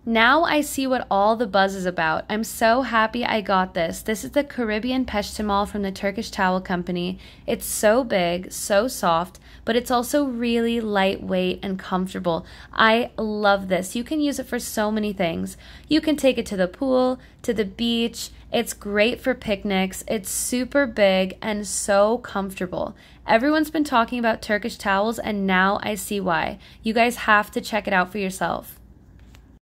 Now I see what all the buzz is about. I'm so happy I got this. This is the Caribbean Peshtemal from the Turkish Towel Company. It's so big, so soft, but it's also really lightweight and comfortable. I love this. You can use it for so many things. You can take it to the pool, to the beach. It's great for picnics. It's super big and so comfortable. Everyone's been talking about Turkish towels, and now I see why. You guys have to check it out for yourself.